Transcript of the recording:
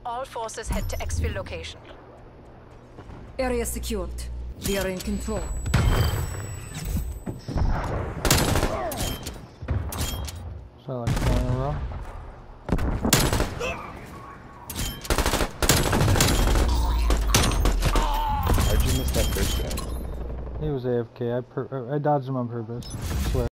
All forces head to exfil location. Area secured. We are in control. So like 4 in a row. How'd you miss that first guy? He was AFK. I dodged him on purpose. I swear.